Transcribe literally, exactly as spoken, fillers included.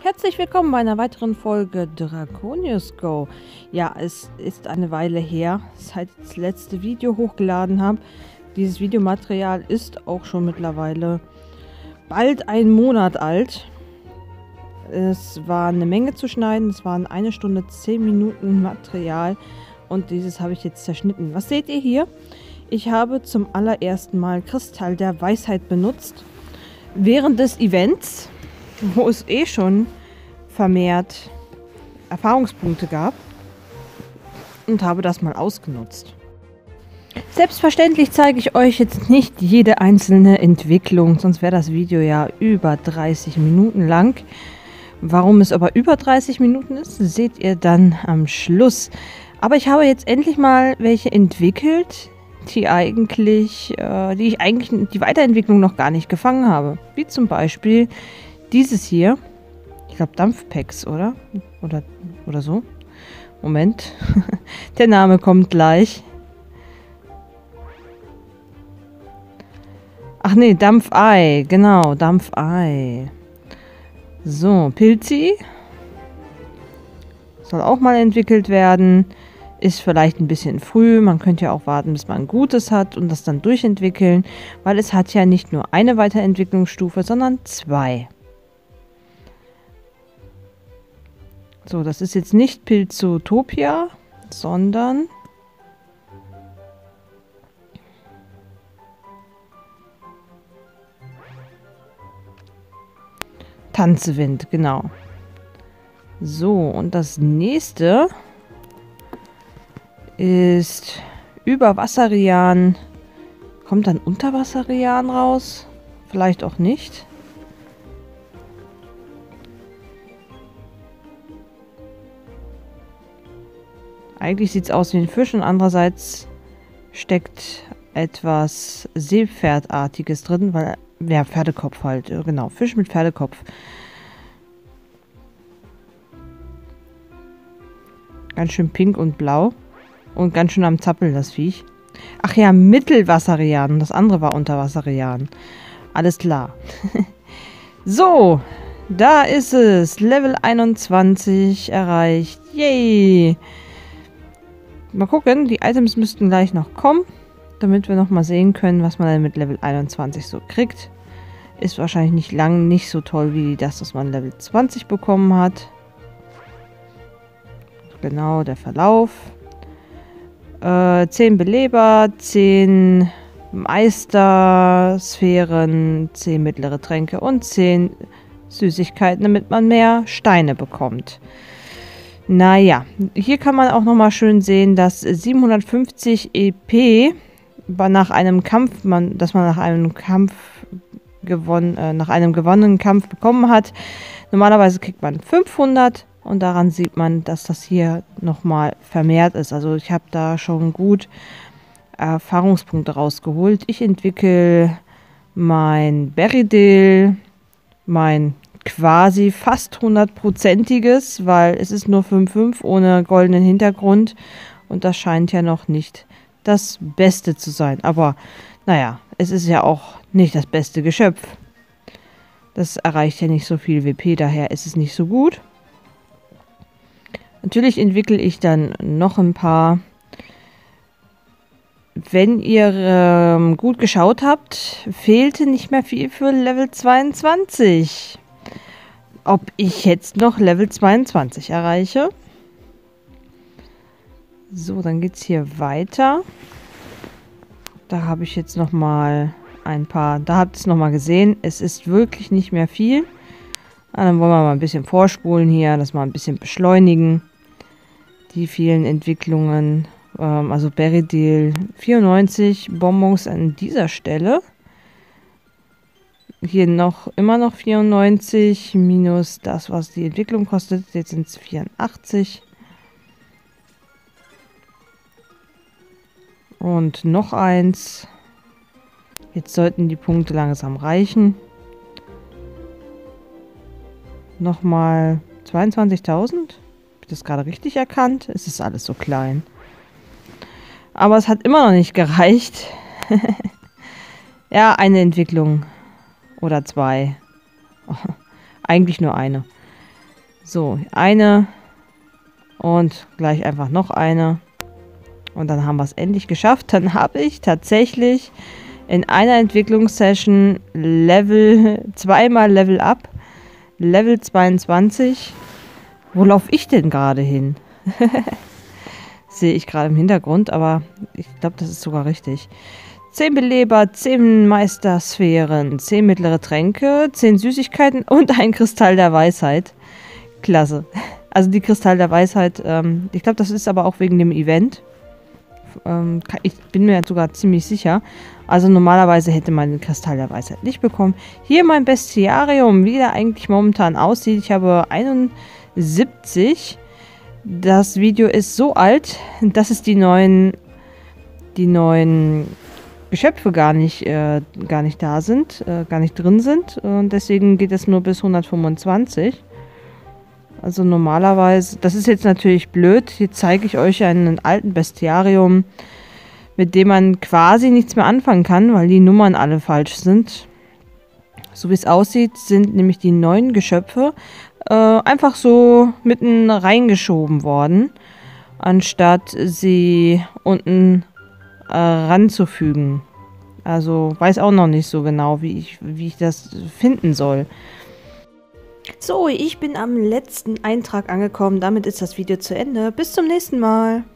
Herzlich willkommen bei einer weiteren Folge Draconius Go. Ja, es ist eine Weile her, seit ich das letzte Video hochgeladen habe. Dieses Videomaterial ist auch schon mittlerweile bald einen Monat alt. Es war eine Menge zu schneiden, es waren eine Stunde zehn Minuten Material und dieses habe ich jetzt zerschnitten. Was seht ihr hier? Ich habe zum allerersten Mal Kristall der Weisheit benutzt. Während des Events, wo es eh schon vermehrt Erfahrungspunkte gab, und habe das mal ausgenutzt. Selbstverständlich zeige ich euch jetzt nicht jede einzelne Entwicklung, sonst wäre das Video ja über dreißig Minuten lang. Warum es aber über dreißig Minuten ist, seht ihr dann am Schluss. Aber ich habe jetzt endlich mal welche entwickelt, die eigentlich, äh, die ich eigentlich die Weiterentwicklung noch gar nicht gefangen habe. Wie zum Beispiel dieses hier. Ich glaube Dampfpacks, oder? Oder, oder so. Moment. Der Name kommt gleich. Ach nee, Dampfei. Genau, Dampfei. So, Pilzi. Soll auch mal entwickelt werden. Ist vielleicht ein bisschen früh. Man könnte ja auch warten, bis man ein gutes hat und das dann durchentwickeln. Weil es hat ja nicht nur eine Weiterentwicklungsstufe, sondern zwei. So, das ist jetzt nicht Pilzotopia, sondern Tanzewind, genau. So, und das nächste ist Überwasserian. Kommt dann Unterwasserian raus? Vielleicht auch nicht. Eigentlich sieht es aus wie ein Fisch und andererseits steckt etwas Seepferdartiges drin, weil, ja, Pferdekopf halt, genau, Fisch mit Pferdekopf. Ganz schön pink und blau und ganz schön am Zappeln, das Viech. Ach ja, Mittelwasserian, das andere war Unterwasserian. Alles klar. So, da ist es, Level einundzwanzig erreicht, yay! Mal gucken, die Items müssten gleich noch kommen, damit wir noch mal sehen können, was man dann mit Level einundzwanzig so kriegt. Ist wahrscheinlich nicht lang, nicht so toll wie das, was man Level zwanzig bekommen hat. Genau, der Verlauf. Äh, zehn Beleber, zehn Meistersphären, zehn mittlere Tränke und zehn Süßigkeiten, damit man mehr Steine bekommt. Naja, hier kann man auch nochmal schön sehen, dass siebenhundertfünfzig E P nach einem Kampf, man, dass man nach einem Kampf gewonnen, äh, nach einem gewonnenen Kampf bekommen hat. Normalerweise kriegt man fünfhundert und daran sieht man, dass das hier nochmal vermehrt ist. Also ich habe da schon gut Erfahrungspunkte rausgeholt. Ich entwickle mein Beridil, mein quasi fast hundertprozentiges, weil es ist nur fünf fünf ohne goldenen Hintergrund und das scheint ja noch nicht das Beste zu sein. Aber naja, es ist ja auch nicht das beste Geschöpf. Das erreicht ja nicht so viel W P, daher ist es nicht so gut. Natürlich entwickle ich dann noch ein paar. Wenn ihr ähm, gut geschaut habt, fehlte nicht mehr viel für Level zweiundzwanzig. Ob ich jetzt noch Level zweiundzwanzig erreiche. So, dann geht es hier weiter. Da habe ich jetzt noch mal ein paar, da habt ihr es noch mal gesehen. Es ist wirklich nicht mehr viel. Ah, dann wollen wir mal ein bisschen vorspulen hier, das mal ein bisschen beschleunigen. Die vielen Entwicklungen. Ähm, also Beridil vierundneunzig Bonbons an dieser Stelle. Hier noch immer noch vierundneunzig minus das, was die Entwicklung kostet. Jetzt sind es vierundachtzig. Und noch eins. Jetzt sollten die Punkte langsam reichen. Nochmal zweiundzwanzigtausend. Habe ich das gerade richtig erkannt? Es ist alles so klein. Aber es hat immer noch nicht gereicht. Ja, eine Entwicklung. Oder zwei. Eigentlich nur eine. So, eine und gleich einfach noch eine. Und dann haben wir es endlich geschafft. Dann habe ich tatsächlich in einer Entwicklungssession Level, zweimal Level Up, Level zweiundzwanzig. Wo laufe ich denn gerade hin? Sehe ich gerade im Hintergrund, aber ich glaube, das ist sogar richtig. zehn Beleber, zehn Meistersphären, zehn mittlere Tränke, zehn Süßigkeiten und ein Kristall der Weisheit. Klasse. Also die Kristall der Weisheit, ähm, ich glaube, das ist aber auch wegen dem Event. Ähm, ich bin mir sogar ziemlich sicher. Also normalerweise hätte man den Kristall der Weisheit nicht bekommen. Hier mein Bestiarium, wie der eigentlich momentan aussieht. Ich habe einundsiebzig. Das Video ist so alt, dass es die neuen, die neuen Geschöpfe gar nicht, äh, gar nicht da sind, äh, gar nicht drin sind. Und deswegen geht es nur bis hundertfünfundzwanzig. Also normalerweise, das ist jetzt natürlich blöd. Hier zeige ich euch einen alten Bestiarium, mit dem man quasi nichts mehr anfangen kann, weil die Nummern alle falsch sind. So wie es aussieht, sind nämlich die neuen Geschöpfe äh, einfach so mitten reingeschoben worden, anstatt sie unten äh, ranzufügen. Also weiß auch noch nicht so genau, wie ich, wie ich das finden soll. So, ich bin am letzten Eintrag angekommen. Damit ist das Video zu Ende. Bis zum nächsten Mal.